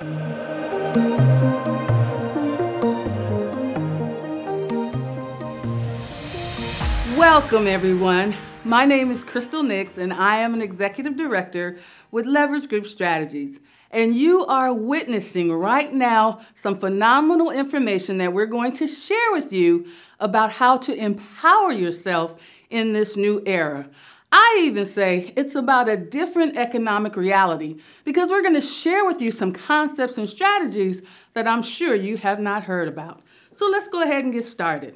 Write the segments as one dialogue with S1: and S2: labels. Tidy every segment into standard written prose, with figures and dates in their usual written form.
S1: Welcome, everyone. My name is Crystal Nix, and I am an executive director with Leverage Group Strategies. And you are witnessing right now some phenomenal information that we're going to share with you about how to empower yourself in this new era. I even say it's about a different economic reality because we're going to share with you some concepts and strategies that I'm sure you have not heard about. So let's go ahead and get started.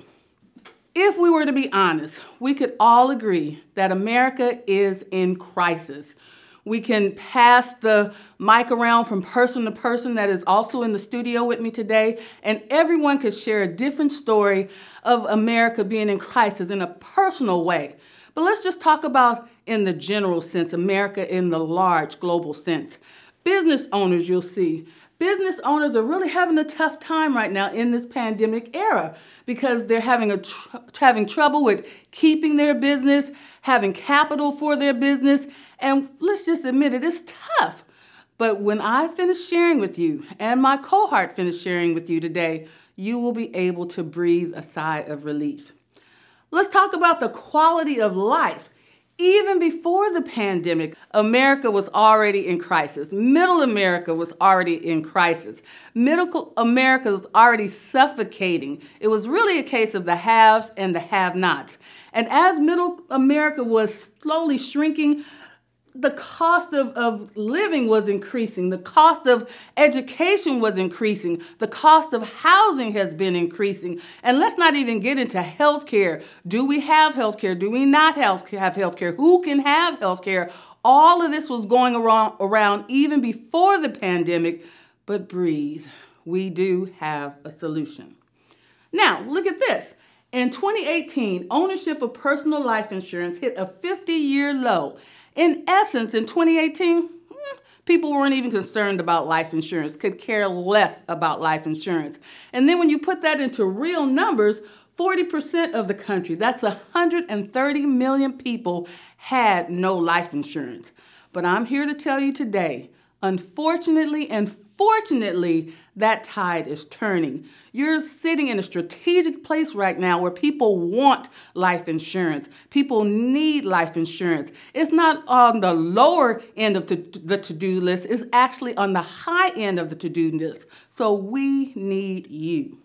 S1: If we were to be honest, we could all agree that America is in crisis. We can pass the mic around from person to person that is also in the studio with me today, and everyone could share a different story of America being in crisis in a personal way. But let's just talk about in the general sense, America in the large global sense. Business owners, you'll see. Business owners are really having a tough time right now in this pandemic era because they're having trouble with keeping their business, having capital for their business, and let's just admit it, it's tough. But when I finish sharing with you and my cohort finish sharing with you today, you will be able to breathe a sigh of relief. Let's talk about the quality of life. Even before the pandemic, America was already in crisis. Middle America was already in crisis. Middle America was already suffocating. It was really a case of the haves and the have-nots. And as Middle America was slowly shrinking, the cost of living was increasing. The cost of education was increasing. The cost of housing has been increasing. And let's not even get into healthcare. Do we have healthcare? Do we not have healthcare? Who can have healthcare? All of this was going around even before the pandemic. But breathe. We do have a solution. Now, look at this. In 2018, ownership of personal life insurance hit a 50-year low. In essence, in 2018, people weren't even concerned about life insurance, could care less about life insurance. And then when you put that into real numbers, 40% of the country, that's 130 million people, had no life insurance. But I'm here to tell you today, unfortunately and fortunately, that tide is turning. You're sitting in a strategic place right now where people want life insurance. People need life insurance. It's not on the lower end of the to-do list. It's actually on the high end of the to-do list. So we need you.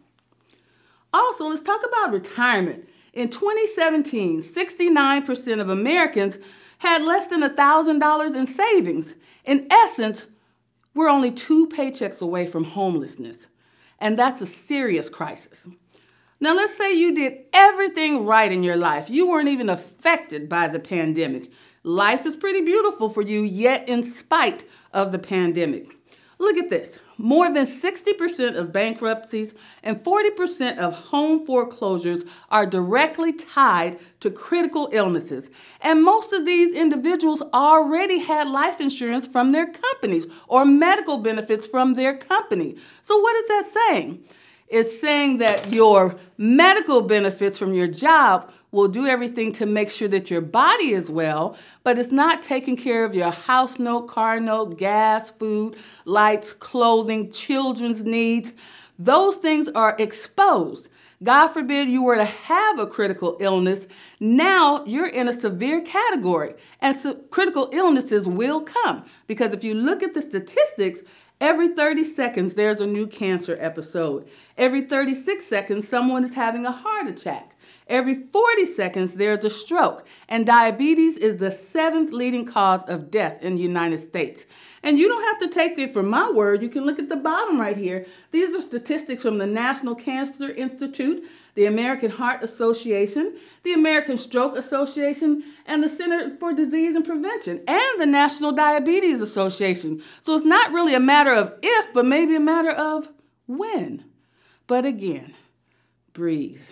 S1: Also, let's talk about retirement. In 2017, 69% of Americans had less than $1,000 in savings. In essence, we're only 2 paychecks away from homelessness, and that's a serious crisis. Now, let's say you did everything right in your life. You weren't even affected by the pandemic. Life is pretty beautiful for you, yet in spite of the pandemic. Look at this. More than 60% of bankruptcies and 40% of home foreclosures are directly tied to critical illnesses. And most of these individuals already had life insurance from their companies or medical benefits from their company. So what is that saying? It's saying that your medical benefits from your job will do everything to make sure that your body is well, but it's not taking care of your house note, car note, gas, food, lights, clothing, children's needs. Those things are exposed. God forbid you were to have a critical illness. Now you're in a severe category, and so critical illnesses will come because if you look at the statistics, every 30 seconds, there's a new cancer episode. Every 36 seconds, someone is having a heart attack. Every 40 seconds, there's a stroke. And diabetes is the 7th leading cause of death in the United States. And you don't have to take it from my word. You can look at the bottom right here. These are statistics from the National Cancer Institute, the American Heart Association, the American Stroke Association, and the Center for Disease and Prevention, and the National Diabetes Association. So it's not really a matter of if, but maybe a matter of when. But again, breathe.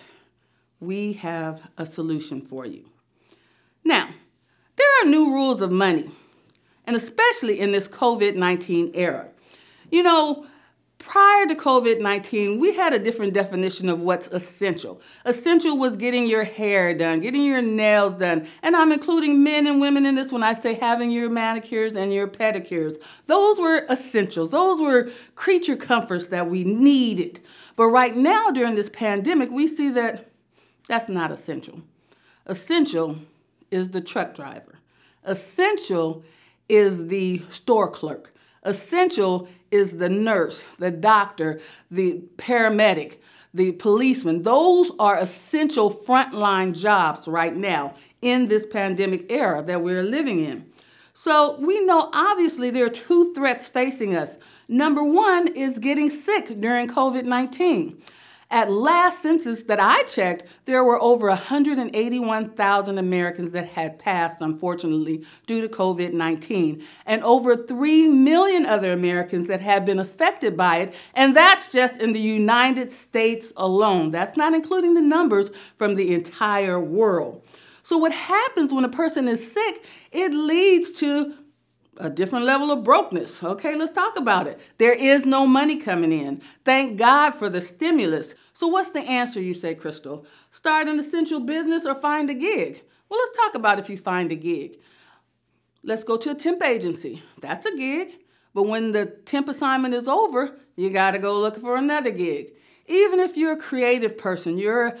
S1: We have a solution for you. Now, there are new rules of money, and especially in this COVID-19 era. You know, Prior to COVID-19, we had a different definition of what's essential. Essential was getting your hair done, getting your nails done, and I'm including men and women in this when I say having your manicures and your pedicures. Those were essentials. Those were creature comforts that we needed. But right now, during this pandemic, we see that that's not essential. Essential is the truck driver. Essential is the store clerk. Essential is the nurse, the doctor, the paramedic, the policeman. Those are essential frontline jobs right now in this pandemic era that we're living in. So we know obviously there are two threats facing us. Number one is getting sick during COVID-19. At last census that I checked, there were over 181,000 Americans that had passed, unfortunately, due to COVID-19, and over 3 million other Americans that have been affected by it, and that's just in the United States alone. That's not including the numbers from the entire world. So what happens when a person is sick, it leads to a different level of brokenness. Okay, let's talk about it. There is no money coming in. Thank God for the stimulus. So what's the answer, you say, Crystal? Start an essential business or find a gig? Well, let's talk about if you find a gig. Let's go to a temp agency. That's a gig. But when the temp assignment is over, you got to go look for another gig. Even if you're a creative person, you're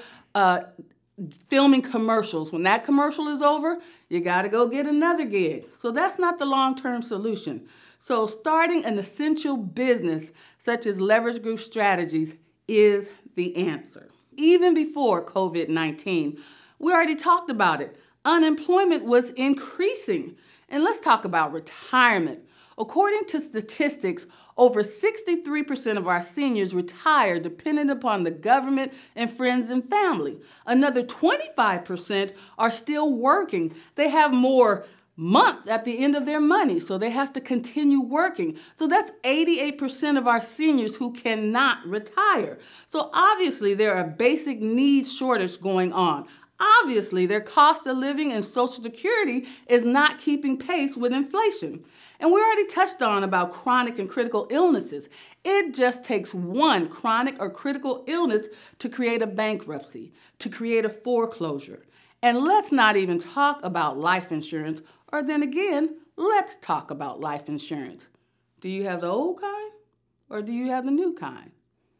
S1: filming commercials. When that commercial is over, you got to go get another gig. So that's not the long-term solution. So starting an essential business such as Leverage Group Strategies is the answer. Even before COVID-19, we already talked about it. Unemployment was increasing. And let's talk about retirement. According to statistics, over 63% of our seniors retire dependent upon the government and friends and family. Another 25% are still working. They have more month at the end of their money, so they have to continue working. So that's 88% of our seniors who cannot retire. So obviously there are basic needs shortage going on. Obviously, their cost of living and Social Security is not keeping pace with inflation. And we already touched on about chronic and critical illnesses. It just takes one chronic or critical illness to create a bankruptcy, to create a foreclosure. And let's not even talk about life insurance, or then again, let's talk about life insurance. Do you have the old kind, or do you have the new kind?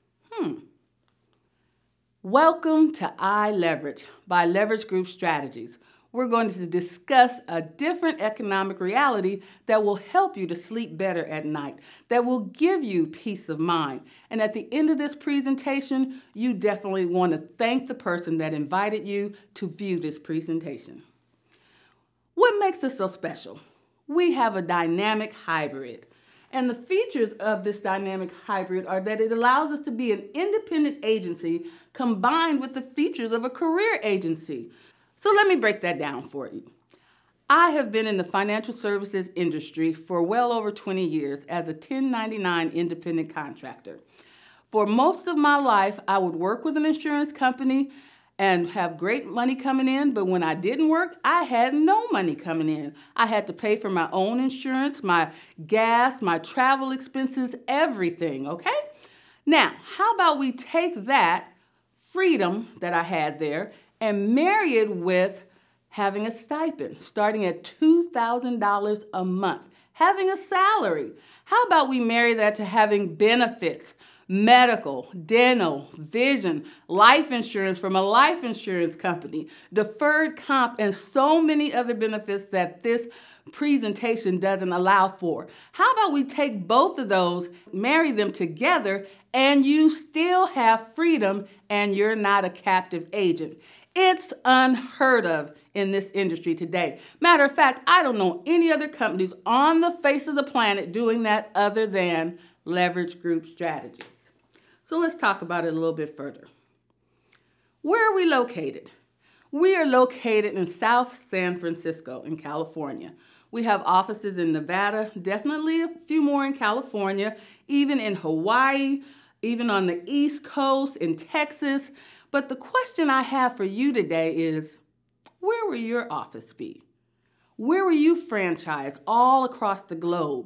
S1: Welcome to iLeverage by Leverage Group Strategies. We're going to discuss a different economic reality that will help you to sleep better at night, that will give you peace of mind. And at the end of this presentation, you definitely want to thank the person that invited you to view this presentation. What makes us so special? We have a dynamic hybrid. And the features of this dynamic hybrid are that it allows us to be an independent agency combined with the features of a career agency. So let me break that down for you. I have been in the financial services industry for well over 20 years as a 1099 independent contractor. For most of my life, I would work with an insurance company and have great money coming in, but when I didn't work, I had no money coming in. I had to pay for my own insurance, my gas, my travel expenses, everything, okay? Now, how about we take that freedom that I had there and marry it with having a stipend, starting at $2,000 a month, having a salary. How about we marry that to having benefits? Medical, dental, vision, life insurance from a life insurance company, deferred comp, and so many other benefits that this presentation doesn't allow for. How about we take both of those, marry them together, and you still have freedom and you're not a captive agent? It's unheard of in this industry today. Matter of fact, I don't know any other companies on the face of the planet doing that other than Leverage Group Strategies. So let's talk about it a little bit further. Where are we located? We are located in South San Francisco in California. We have offices in Nevada, definitely a few more in California, even in Hawaii, even on the East Coast, in Texas. But the question I have for you today is, where will your office be? Where will you franchise all across the globe?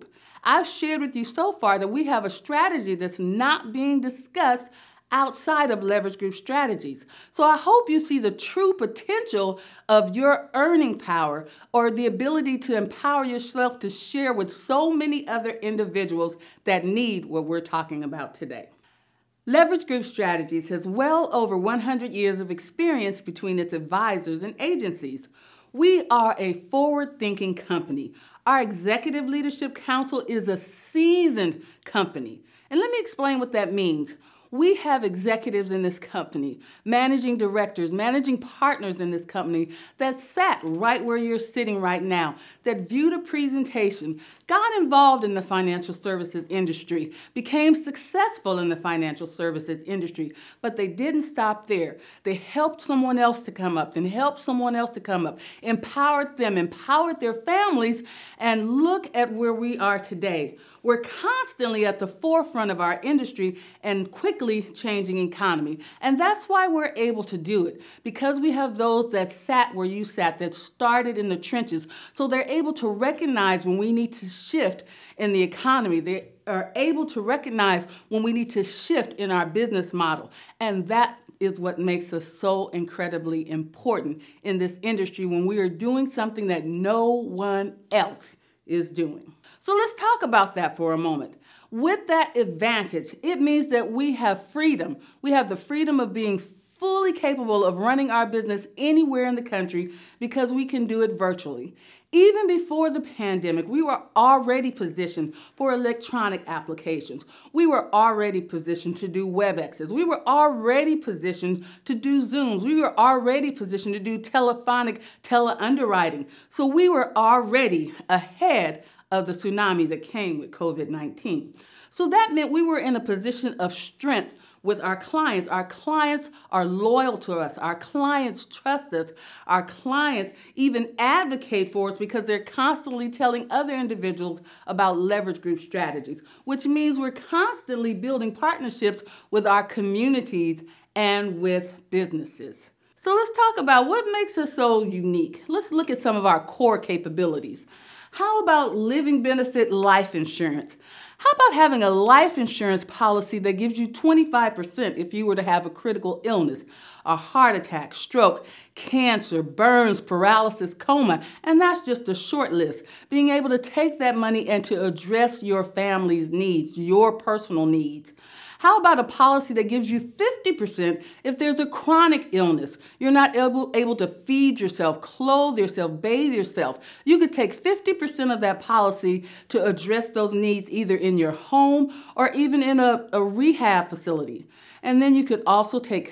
S1: I've shared with you so far that we have a strategy that's not being discussed outside of leverage group strategies. So I hope you see the true potential of your earning power, or the ability to empower yourself to share with so many other individuals that need what we're talking about today. Leverage Group Strategies has well over 100 years of experience between its advisors and agencies. We are a forward-thinking company. Our Executive Leadership Council is a seasoned company. And let me explain what that means. We have executives in this company, managing directors, managing partners in this company that sat right where you're sitting right now, that viewed a presentation, got involved in the financial services industry, became successful in the financial services industry, but they didn't stop there. They helped someone else to come up, and helped someone else to come up, empowered them, empowered their families, and look at where we are today. We're constantly at the forefront of our industry and quickly changing economy. And that's why we're able to do it, because we have those that sat where you sat, that started in the trenches. So they're able to recognize when we need to shift in the economy. They are able to recognize when we need to shift in our business model. And that is what makes us so incredibly important in this industry, when we are doing something that no one else is doing. So let's talk about that for a moment. With that advantage, it means that we have freedom. We have the freedom of being fully capable of running our business anywhere in the country, because we can do it virtually. Even before the pandemic, we were already positioned for electronic applications. We were already positioned to do WebExes. We were already positioned to do Zooms. We were already positioned to do telephonic teleunderwriting. So we were already ahead of the tsunami that came with COVID-19. So that meant we were in a position of strength with our clients. Our clients are loyal to us. Our clients trust us. Our clients even advocate for us, because they're constantly telling other individuals about leverage group strategies, which means we're constantly building partnerships with our communities and with businesses. So let's talk about what makes us so unique. Let's look at some of our core capabilities. How about living benefit life insurance? How about having a life insurance policy that gives you 25% if you were to have a critical illness, a heart attack, stroke, cancer, burns, paralysis, coma, and that's just a short list. Being able to take that money and to address your family's needs, your personal needs. How about a policy that gives you 50% if there's a chronic illness? You're not able to feed yourself, clothe yourself, bathe yourself. You could take 50% of that policy to address those needs, either in your home or even in a rehab facility. And then you could also take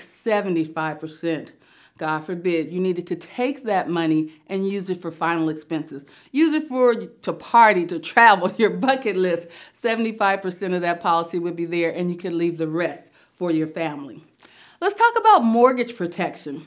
S1: 75%. God forbid, you needed to take that money and use it for final expenses. Use it to party, to travel, your bucket list. 75% of that policy would be there, and you could leave the rest for your family. Let's talk about mortgage protection.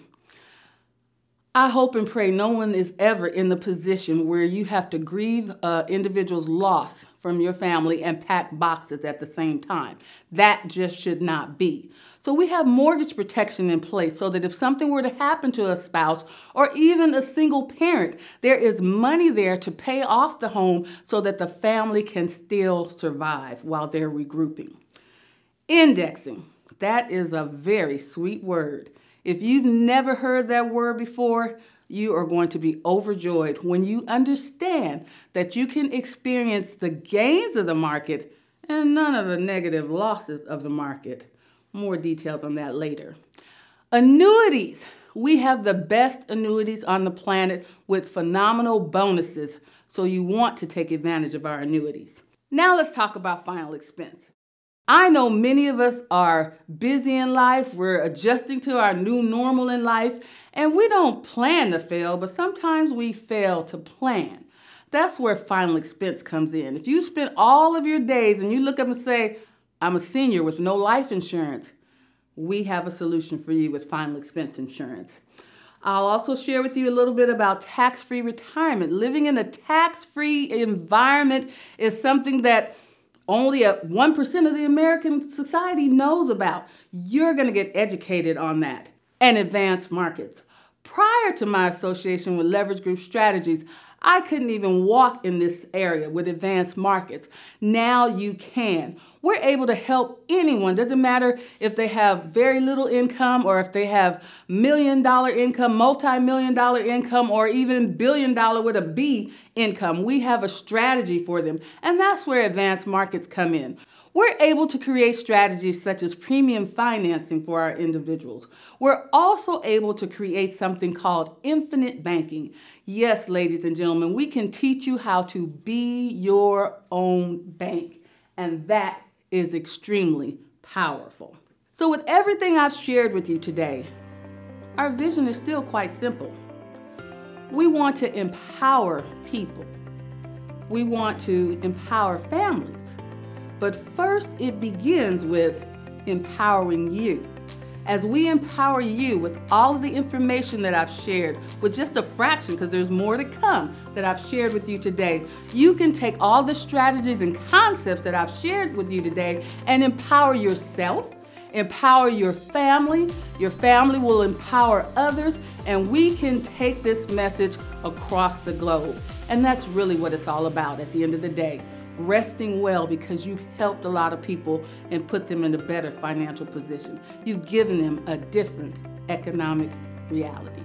S1: I hope and pray no one is ever in the position where you have to grieve an individual's loss from your family and pack boxes at the same time. That just should not be. So we have mortgage protection in place so that if something were to happen to a spouse or even a single parent, there is money there to pay off the home so that the family can still survive while they're regrouping. Indexing. That is a very sweet word. If you've never heard that word before, you are going to be overjoyed when you understand that you can experience the gains of the market and none of the negative losses of the market. More details on that later. Annuities. We have the best annuities on the planet with phenomenal bonuses, so you want to take advantage of our annuities. Now let's talk about final expense. I know many of us are busy in life. We're adjusting to our new normal in life, and we don't plan to fail, but sometimes we fail to plan. That's where final expense comes in. If you spend all of your days and you look up and say, I'm a senior with no life insurance, we have a solution for you with final expense insurance. I'll also share with you a little bit about tax-free retirement. Living in a tax-free environment is something that only 1% of the American society knows about. You're going to get educated on that. And advanced markets. Prior to my association with Leverage Group Strategies, I couldn't even walk in this area with advanced markets. Now you can. We're able to help anyone. Doesn't matter if they have very little income or if they have million-dollar income, multi-million-dollar income, or even billion-dollar with a B income. We have a strategy for them, and that's where advanced markets come in. We're able to create strategies such as premium financing for our individuals. We're also able to create something called infinite banking. Yes, ladies and gentlemen, we can teach you how to be your own bank, and that is extremely powerful. So with everything I've shared with you today, our vision is still quite simple. We want to empower people. We want to empower families. But first, it begins with empowering you. As we empower you with all of the information that I've shared, with just a fraction, because there's more to come that I've shared with you today, you can take all the strategies and concepts that I've shared with you today and empower yourself, empower your family. Your family will empower others, and we can take this message across the globe. And that's really what it's all about at the end of the day. Resting well because you've helped a lot of people and put them in a better financial position. You've given them a different economic reality.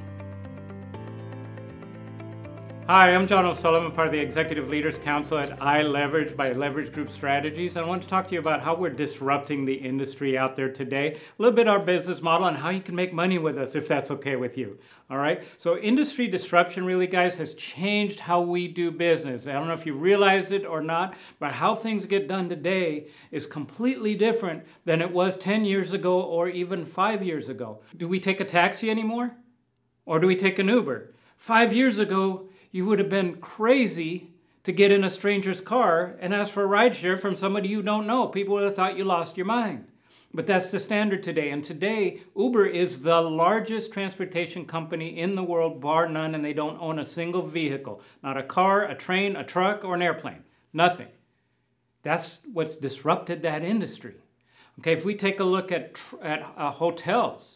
S2: Hi, I'm John O'Sullivan, part of the Executive Leaders Council at iLeverage by Leverage Group Strategies. I want to talk to you about how we're disrupting the industry out there today, a little bit our business model and how you can make money with us if that's okay with you. All right, so industry disruption really, guys, has changed how we do business. I don't know if you realized it or not, but how things get done today is completely different than it was 10 years ago or even 5 years ago. Do we take a taxi anymore? Or do we take an Uber? 5 years ago, you would have been crazy to get in a stranger's car and ask for a rideshare from somebody you don't know. People would have thought you lost your mind. But that's the standard today. And today, Uber is the largest transportation company in the world, bar none, and they don't own a single vehicle. Not a car, a train, a truck, or an airplane. Nothing. That's what's disrupted that industry. Okay, if we take a look at hotels,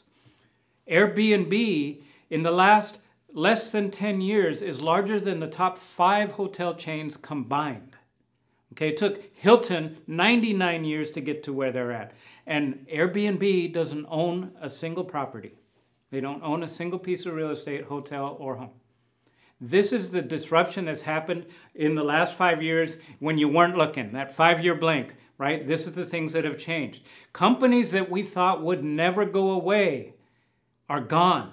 S2: Airbnb in the last less than 10 years is larger than the top 5 hotel chains combined. Okay, it took Hilton 99 years to get to where they're at. And Airbnb doesn't own a single property. They don't own a single piece of real estate, hotel, or home. This is the disruption that's happened in the last 5 years when you weren't looking, that 5-year blink, right? This is the things that have changed. Companies that we thought would never go away are gone.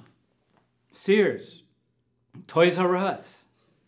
S2: Sears, Toys R Us.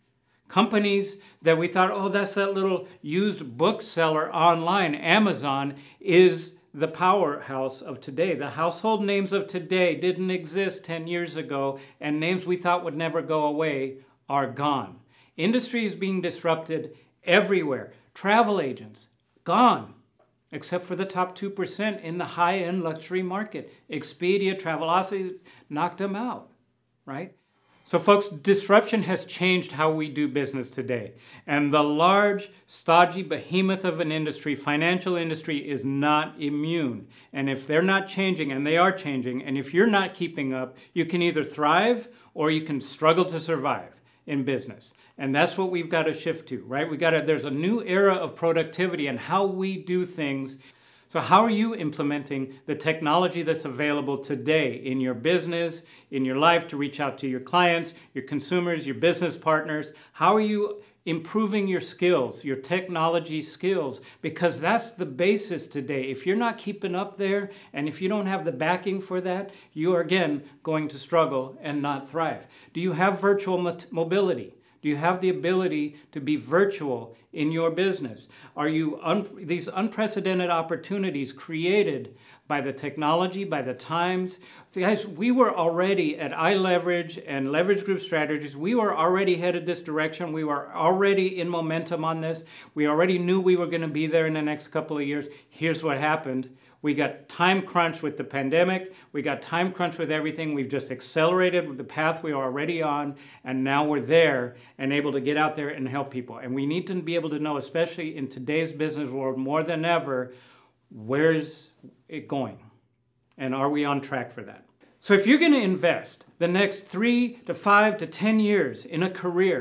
S2: Companies that we thought, oh, that's that little used bookseller online. Amazon is the powerhouse of today. The household names of today didn't exist 10 years ago, and names we thought would never go away are gone. Industry is being disrupted everywhere. Travel agents, gone, except for the top 2% in the high-end luxury market. Expedia, Travelocity knocked them out, right? So folks, disruption has changed how we do business today. And the large, stodgy behemoth of an industry, financial industry, is not immune. And if they're not changing, and they are changing, and if you're not keeping up, you can either thrive or you can struggle to survive in business. And that's what we've got to shift to, right? There's a new era of productivity and how we do things. So how are you implementing the technology that's available today in your business, in your life, to reach out to your clients, your consumers, your business partners? How are you improving your skills, your technology skills? Because that's the basis today. If you're not keeping up there, and if you don't have the backing for that, you are again going to struggle and not thrive. Do you have virtual mobility? Do you have the ability to be virtual in your business? Are you these unprecedented opportunities created by the technology, by the times? Guys, we were already at iLeverage and Leverage Group Strategies, we were already headed this direction. We were already in momentum on this. We already knew we were going to be there in the next couple of years. Here's what happened. We got time crunch with the pandemic. We got time crunch with everything. We've just accelerated with the path we are already on, and now we're there and able to get out there and help people. And we need to be able to know, especially in today's business world more than ever, where's it going? And are we on track for that? So if you're going to invest the next 3 to 5 to 10 years in a career,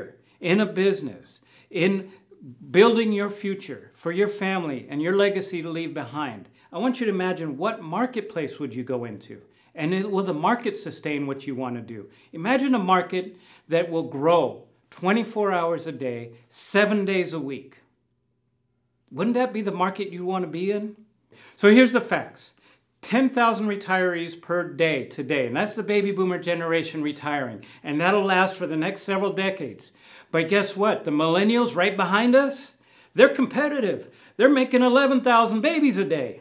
S2: in a business, in building your future for your family and your legacy to leave behind, I want you to imagine what marketplace would you go into? And will the market sustain what you want to do? Imagine a market that will grow 24 hours a day, 7 days a week. Wouldn't that be the market you want to be in? So here's the facts. 10,000 retirees per day today, and that's the baby boomer generation retiring, and that'll last for the next several decades. But guess what? The millennials right behind us, they're competitive. They're making 11,000 babies a day,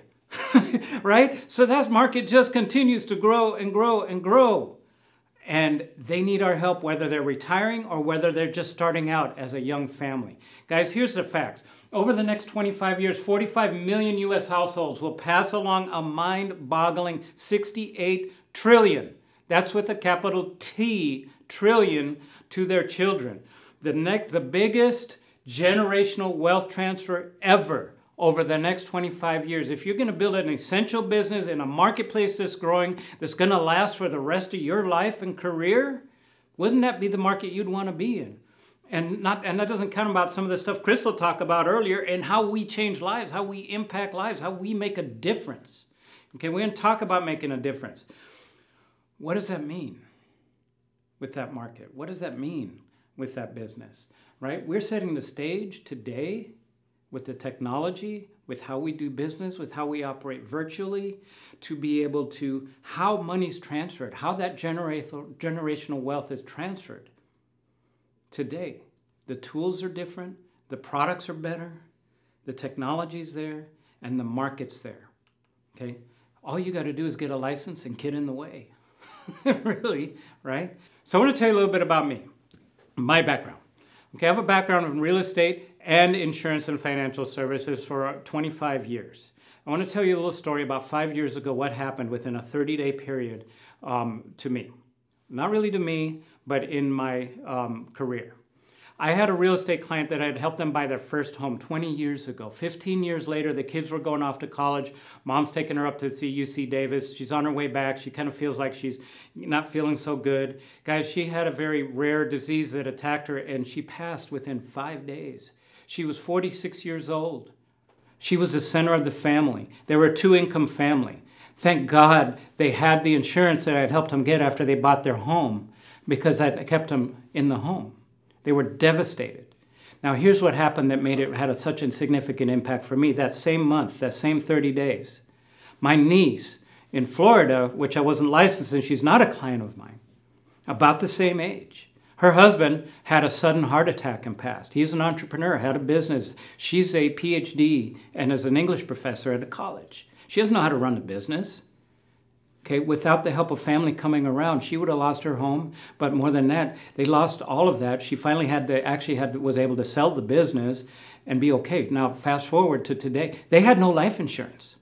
S2: right? So that market just continues to grow and grow and grow. And they need our help whether they're retiring or whether they're just starting out as a young family. Guys, here's the facts. Over the next 25 years, 45 million U.S. households will pass along a mind-boggling 68 trillion. That's with a capital T, trillion, to their children. The biggest generational wealth transfer ever over the next 25 years. If you're going to build an essential business in a marketplace that's growing, that's going to last for the rest of your life and career, wouldn't that be the market you'd want to be in? And that doesn't count about some of the stuff Crystal talked about earlier and how we change lives, how we impact lives, how we make a difference. Okay, we're going to talk about making a difference. What does that mean with that market? What does that mean with that business, right? We're setting the stage today with the technology, with how we do business, with how we operate virtually, to be able to, how money's transferred, how that generational wealth is transferred. Today, the tools are different, the products are better, the technology's there, and the market's there, okay? All you gotta do is get a license and get in the way, really, right? So I wanna tell you a little bit about me, my background. Okay, I have a background in real estate and insurance and financial services for 25 years. I want to tell you a little story about 5 years ago, what happened within a 30-day period to me. Not really to me, but in my career. I had a real estate client that I had helped them buy their first home 20 years ago. 15 years later, the kids were going off to college. Mom's taking her up to see UC Davis. She's on her way back. She kind of feels like she's not feeling so good. Guys, she had a very rare disease that attacked her, and she passed within 5 days. She was 46 years old. She was the center of the family. They were a two-income family. Thank God they had the insurance that I had helped them get after they bought their home, because I kept them in the home. They were devastated. Now here's what happened that had such a significant impact for me. That same month, that same 30 days, my niece in Florida, which I wasn't licensed in, she's not a client of mine, about the same age. Her husband had a sudden heart attack and passed. He's an entrepreneur, had a business. She's a PhD and is an English professor at a college. She doesn't know how to run a business. Okay, without the help of family coming around, she would have lost her home. But more than that, they lost all of that. She finally was able to sell the business and be okay. Now, fast forward to today. They had no life insurance.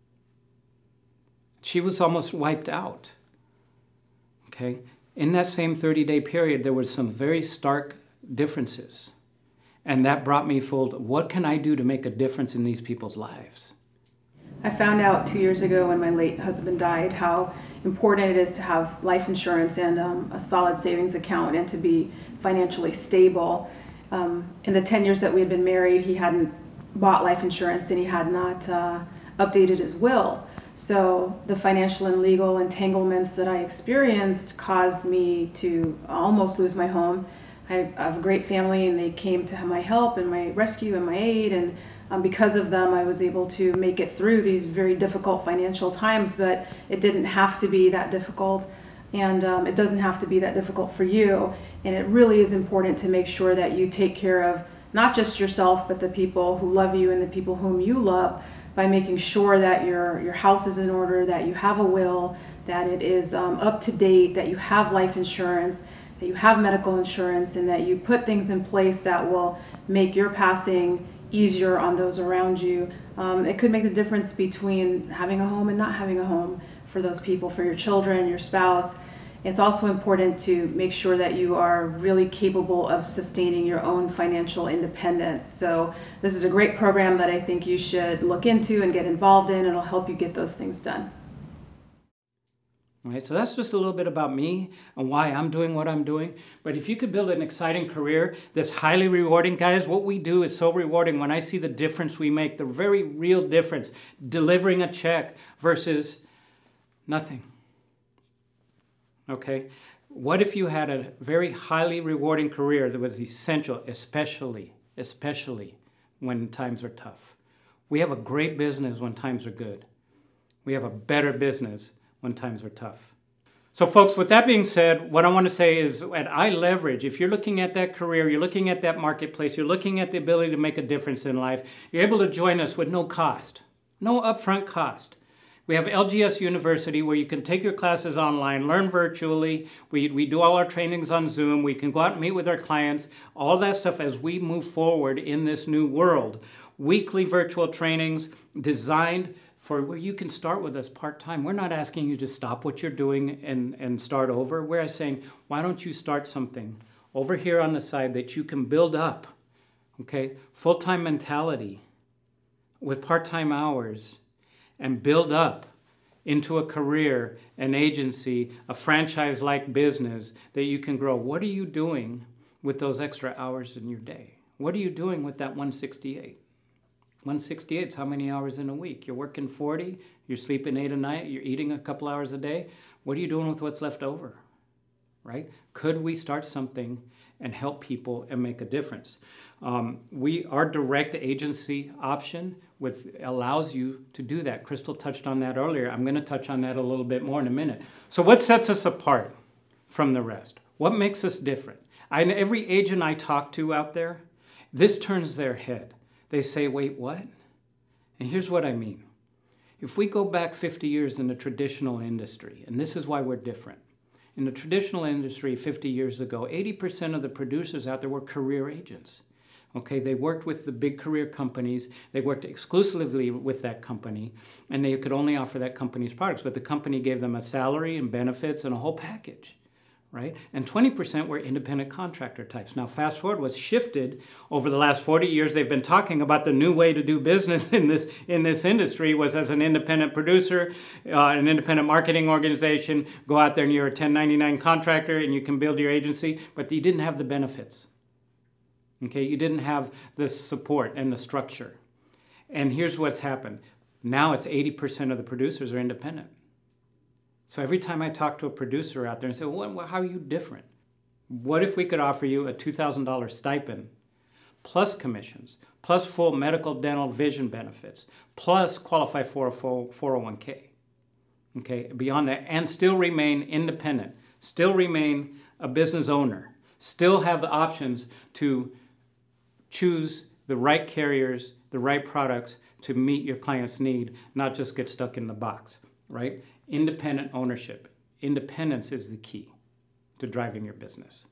S2: She was almost wiped out. Okay, in that same 30-day period, there were some very stark differences. And that brought me full to, what can I do to make a difference in these people's lives?
S3: I found out 2 years ago when my late husband died how important it is to have life insurance and a solid savings account and to be financially stable. In the 10 years that we had been married, he hadn't bought life insurance and he had not updated his will. So the financial and legal entanglements that I experienced caused me to almost lose my home. I have a great family and they came to my help and my rescue and my aid, and because of them I was able to make it through these very difficult financial times, but it didn't have to be that difficult, and it doesn't have to be that difficult for you. And it really is important to make sure that you take care of not just yourself but the people who love you and the people whom you love, by making sure that your house is in order, that you have a will, that it is up to date, that you have life insurance, that you have medical insurance, and that you put things in place that will make your passing easier on those around you. It could make the difference between having a home and not having a home for those people, for your children, your spouse. It's also important to make sure that you are really capable of sustaining your own financial independence. So this is a great program that I think you should look into and get involved in. It'll help you get those things done.
S2: Right? So that's just a little bit about me and why I'm doing what I'm doing. But if you could build an exciting career that's highly rewarding, guys, what we do is so rewarding. When I see the difference we make, the very real difference, delivering a check versus nothing. Okay? What if you had a very highly rewarding career that was essential, especially when times are tough? We have a great business when times are good. We have a better business when times are tough. So folks, with that being said, what I want to say is at iLeverage, if you're looking at that career, you're looking at that marketplace, you're looking at the ability to make a difference in life, you're able to join us with no cost, no upfront cost. We have LGS University where you can take your classes online, learn virtually. We do all our trainings on Zoom. We can go out and meet with our clients, all that stuff as we move forward in this new world. Weekly virtual trainings designed for where you can start with us part-time. We're not asking you to stop what you're doing and start over. We're saying, why don't you start something over here on the side that you can build up, okay? Full-time mentality with part-time hours and build up into a career, an agency, a franchise-like business that you can grow. What are you doing with those extra hours in your day? What are you doing with that 168? 168 is how many hours in a week? You're working 40, you're sleeping 8 a night, you're eating a couple hours a day. What are you doing with what's left over, right? Could we start something and help people and make a difference? Our direct agency option allows you to do that. Crystal touched on that earlier. I'm going to touch on that a little bit more in a minute. So what sets us apart from the rest? What makes us different? Every agent I talk to out there, this turns their head. They say, wait, what? And here's what I mean. If we go back 50 years in the traditional industry, and this is why we're different. In the traditional industry 50 years ago, 80% of the producers out there were career agents. Okay, they worked with the big career companies. They worked exclusively with that company, and they could only offer that company's products. But the company gave them a salary and benefits and a whole package. Right? And 20% were independent contractor types. Now, fast forward, what's shifted over the last 40 years, they've been talking about the new way to do business in this industry was as an independent producer, an independent marketing organization, go out there and you're a 1099 contractor and you can build your agency, but you didn't have the benefits. Okay, you didn't have the support and the structure. And here's what's happened. Now it's 80% of the producers are independent. So every time I talk to a producer out there and say, well, how are you different? What if we could offer you a $2,000 stipend, plus commissions, plus full medical, dental, vision benefits, plus qualify for a full 401k, okay, beyond that, and still remain independent, still remain a business owner, still have the options to choose the right carriers, the right products to meet your client's need, not just get stuck in the box, right? Independent ownership. Independence is the key to driving your business.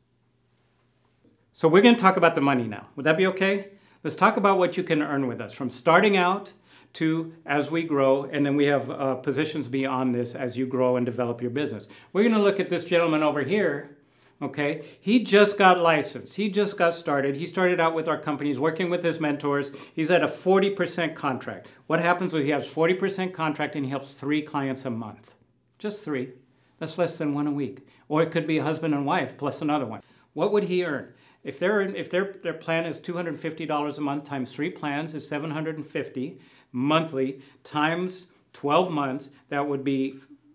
S2: So we're going to talk about the money now. Would that be okay? Let's talk about what you can earn with us from starting out to as we grow, and then we have positions beyond this as you grow and develop your business. We're going to look at this gentleman over here. Okay, he just got licensed. He just got started. He started out with our company. He's working with his mentors. He's at a 40% contract. What happens when he has 40% contract and he helps 3 clients a month? Just 3. That's less than 1 a week. Or it could be a husband and wife plus another one. What would he earn? If their plan is $250 a month times 3 plans is $750 monthly times 12 months, that would be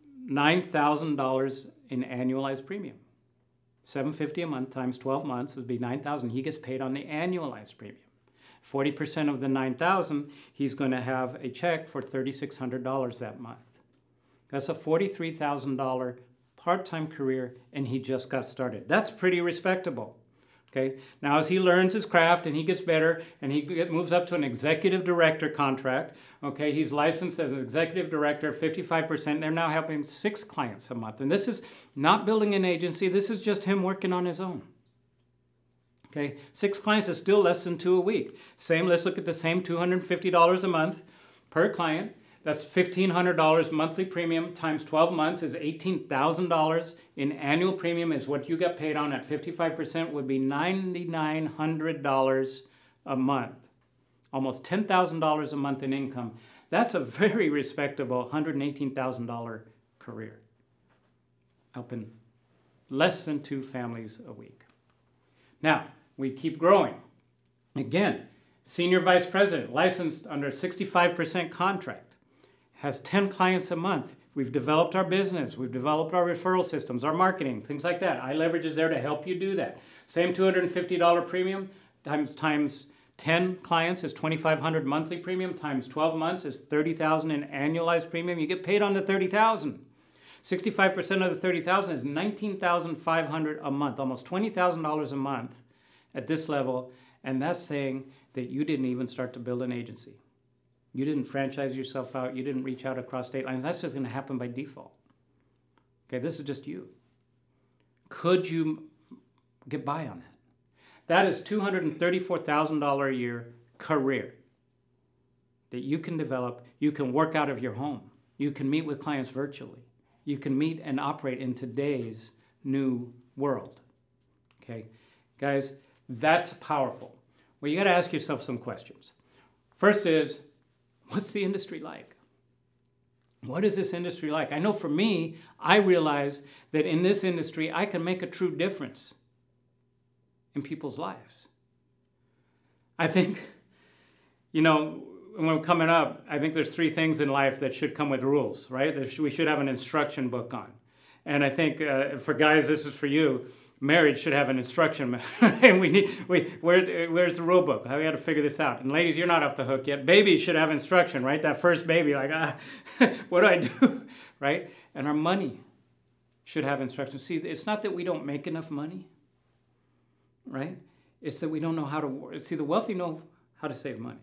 S2: $9,000 in annualized premium. $750 a month times 12 months would be $9,000. He gets paid on the annualized premium. 40% of the $9,000, he's going to have a check for $3,600 that month. That's a $43,000 part-time career, and he just got started. That's pretty respectable. Okay. Now, as he learns his craft and he gets better and he moves up to an executive director contract, okay, he's licensed as an executive director, 55%. They're now helping 6 clients a month. And this is not building an agency. This is just him working on his own. Okay, 6 clients is still less than 2 a week. Let's look at the same $250 a month per client. That's $1,500 monthly premium times 12 months is $18,000 in annual premium is what you got paid on at 55% would be $9,900 a month. Almost $10,000 a month in income. That's a very respectable $118,000 career. helping less than 2 families a week. Now, we keep growing. Again, senior vice president, licensed under a 65% contract, has 10 clients a month. We've developed our business. We've developed our referral systems, our marketing, things like that. iLeverage is there to help you do that. Same $250 premium times 10 clients is $2,500 monthly premium, times 12 months is $30,000 in annualized premium. You get paid on the $30,000. 65% of the $30,000 is $19,500 a month, almost $20,000 a month at this level, and that's saying that you didn't even start to build an agency. You didn't franchise yourself out. You didn't reach out across state lines. That's just going to happen by default. Okay, this is just you. Could you get by on that? That is $234,000 a year career that you can develop. You can work out of your home. You can meet with clients virtually. You can meet and operate in today's new world. Okay, guys, that's powerful. Well, you got to ask yourself some questions. First is, what's the industry like? What is this industry like? I know for me, I realize that in this industry, I can make a true difference in people's lives. I think, you know, when we're coming up, I think there's 3 things in life that should come with rules, right? We should have an instruction book on. And I think for guys, this is for you. Marriage should have an instruction. And where's the rule book? How we got to figure this out? And ladies, you're not off the hook yet. Babies should have instruction, right? That first baby, like, what do I do, right? And our money should have instruction. See, it's not that we don't make enough money, right? It's that we don't know how to. See, the wealthy know how to save money.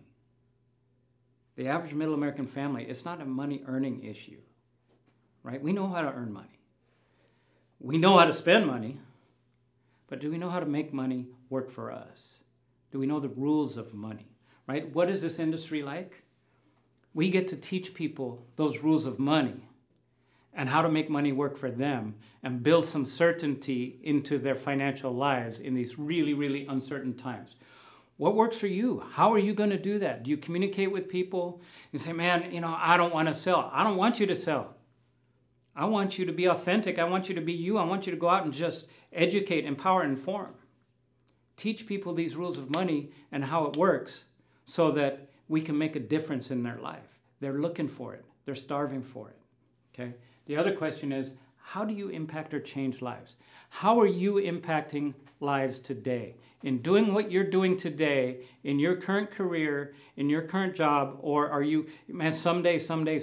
S2: The average middle American family, it's not a money earning issue, right? We know how to earn money. We know how to spend money. But do we know how to make money work for us? Do we know the rules of money, right? What is this industry like? We get to teach people those rules of money and how to make money work for them and build some certainty into their financial lives in these really, really uncertain times. What works for you? How are you going to do that? Do you communicate with people and say, man, you know, I don't want to sell. I don't want you to sell. I want you to be authentic. I want you to be you. I want you to go out and just educate, empower, inform. Teach people these rules of money and how it works so that we can make a difference in their life. They're looking for it. They're starving for it. Okay? The other question is, how do you impact or change lives? How are you impacting lives today? In doing what you're doing today, in your current career, in your current job, or are you, man, someday,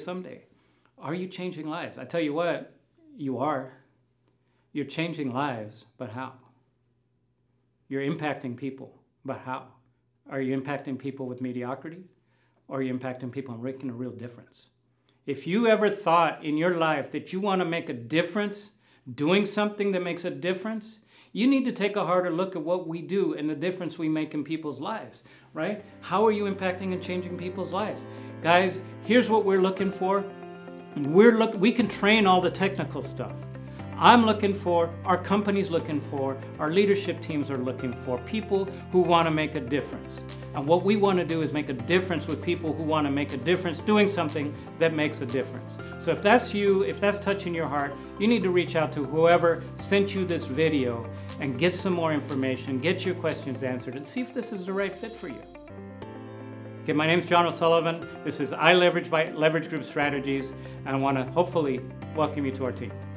S2: are you changing lives? I tell you what, you are. You're changing lives, but how? You're impacting people, but how? Are you impacting people with mediocrity? Or are you impacting people and making a real difference? If you ever thought in your life that you want to make a difference, doing something that makes a difference, you need to take a harder look at what we do and the difference we make in people's lives, right? How are you impacting and changing people's lives? Guys, here's what we're looking for. We can train all the technical stuff. I'm looking for, our company's looking for, our leadership teams are looking for people who want to make a difference. And what we want to do is make a difference with people who want to make a difference doing something that makes a difference. So if that's you, if that's touching your heart, you need to reach out to whoever sent you this video and get some more information, get your questions answered, and see if this is the right fit for you. Okay, my name is John O'Sullivan. This is iLeverage by Leverage Group Strategies, and I want to hopefully welcome you to our team.